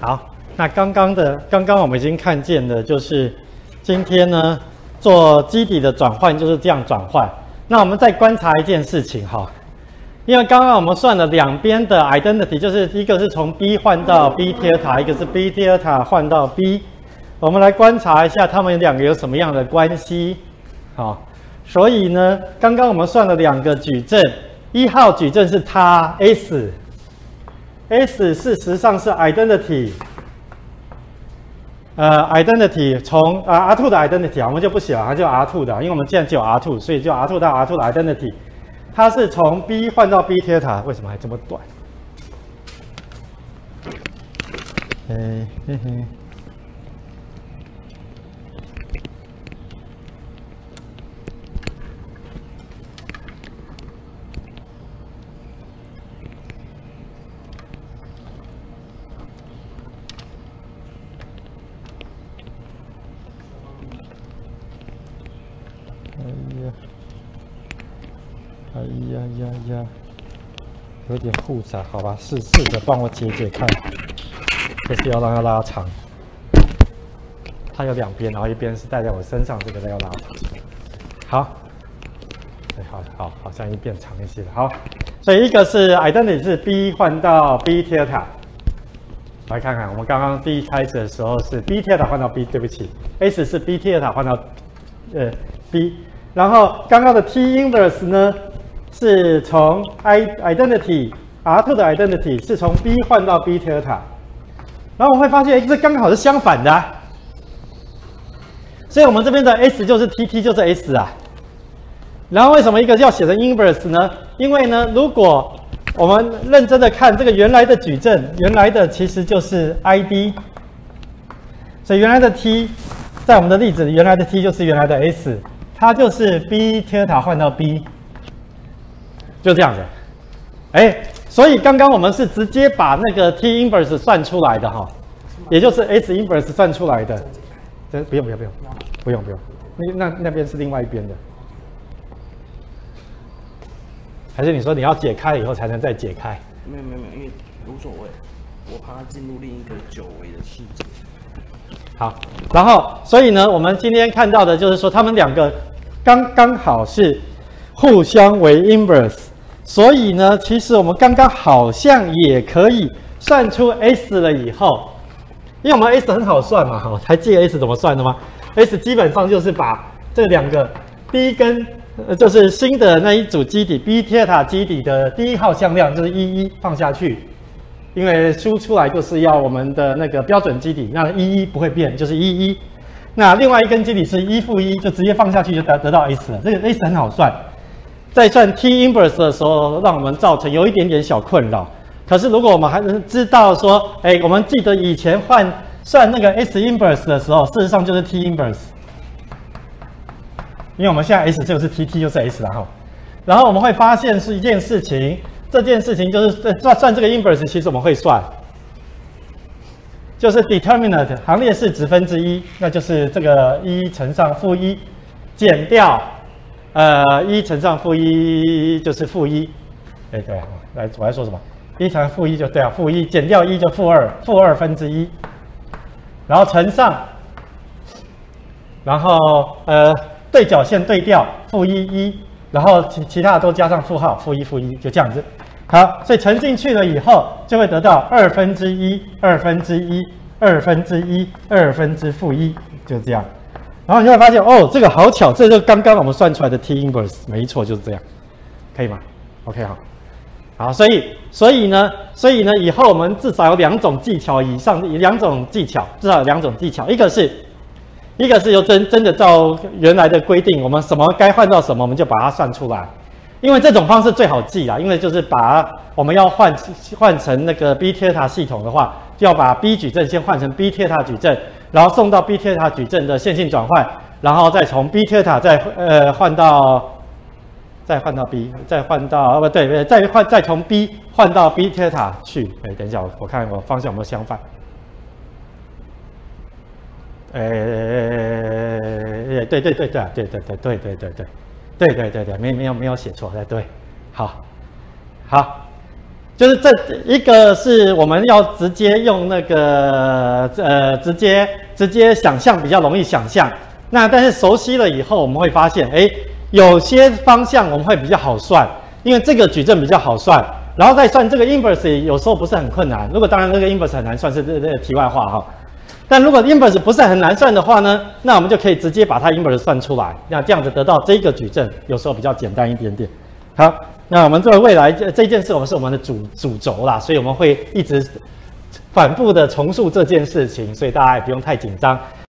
好，那刚刚我们已经看见的，就是今天呢做基底的转换就是这样转换。那我们再观察一件事情哈，因为刚刚我们算了两边的 identity， 就是一个是从 B 换到 B 铁塔，一个是 B 铁塔换到 B。我们来观察一下它们两个有什么样的关系。好，所以呢，刚刚我们算了两个矩阵，1号矩阵是它 S 事实上是 identity， identity 从R2 的 identity 我们就不写了，它就 R2 的，因为我们现在只有 R2， 所以就 R2 到 R2 的 identity， 它是从 B 换到 B 铁塔，为什么还这么短？有点复杂，好吧，试着帮我解看，就是要让它拉长。它有两边，然后一边是戴在我身上，这个要拉长。好，好像一边长一些了。好，所以一个是 identity 是 B 换到 B 铁塔。来看看，我们刚刚第一开始的时候是 B 铁塔换到 B， 对不起 ，S 是 B 铁塔换到B， 然后刚刚的 T inverse 呢？是从 identity R2 的 identity 是从 B 换到 B 铁塔，然后我们会发现，这刚好是相反的所以我们这边的 S 就是 TT 就是 S 啊。然后为什么一个要写成 inverse 呢？因为呢，如果我们认真的看这个原来的矩阵，原来的其实就是 ID， 所以原来的 T 在我们的例子里，原来的 T 就是原来的 S， 它就是 B 铁塔换到 B。就这样子，所以刚刚我们是直接把那个 T inverse 算出来的哈，也就是 S inverse 算出来的。不用，那边是另外一边的，还是你说你要解开以后才能再解开？ 没有，因为无所谓，我怕它进入另一个久违的世界。 好，然后所以呢，我们今天看到的就是说，他们两个刚好是互相为 inverse。所以呢，其实我们刚刚好像也可以算出 S 了以后，因为我们 S 很好算嘛，还记得 S 怎么算的吗 ？S 基本上就是把这两个 B 跟就是新的那一组基底 B 铁塔基底的第一号向量就是11放下去，因为输出来就是要我们的那个标准基底，那11不会变，就是11。那另外一根基底是1-1，就直接放下去就得到 S 了。这个 S 很好算。在算 T inverse 的时候，让我们造成有一点点小困扰。可是如果我们还能知道说，我们记得以前算那个 S inverse 的时候，事实上就是 T inverse， 因为我们现在 S 就是 TT 就是 S 然后我们会发现是一件事情，这件事情就是算这个 inverse， 其实我们会算，就是 determinant 行列式值分之一，那就是这个1乘上-1减掉。1乘上-1就是-1，对啊，我在说什么？1乘-1就对啊，-1减掉1就-2分之一，然后乘上，然后对角线对调-1，然后其他的都加上负号-1，就这样子。好，所以乘进去了以后，就会得到2分之一，2分之一，2分之一，2分之-1，就这样。然后你就会发现，这个好巧，这就是刚刚我们算出来的 T inverse， 没错，就是这样，可以吗 ？OK， 好，所以呢，以后我们至少有2种技巧以上，2种技巧，至少有2种技巧，一个是由真的照原来的规定，我们什么该换到什么，我们就把它算出来，因为这种方式最好记啦，因为就是把我们要换成那个 B 铁塔系统的话，就要把 B 矩阵先换成 B 铁塔矩阵。然后送到 B 铁塔矩阵的线性转换，然后再从 B 铁塔再换到 B， 再换到再从 B 换到 B 铁塔去。等一下，我看我方向有没有相反。对，没有写错，对，好， 就是这一个是我们要直接用那个直接想象比较容易想象。那但是熟悉了以后，我们会发现，有些方向我们会比较好算，因为这个矩阵比较好算，然后再算这个 inverse 有时候不是很困难。如果当然这个 inverse 很难算是这个题外话哈。但如果 inverse 不是很难算的话呢，那我们就可以直接把它 inverse 算出来，那这样子得到这个矩阵，有时候比较简单一点点。好，那我们这个未来这件事，我们是我们的主轴啦，所以我们会一直反复的重述这件事情，所以大家也不用太紧张。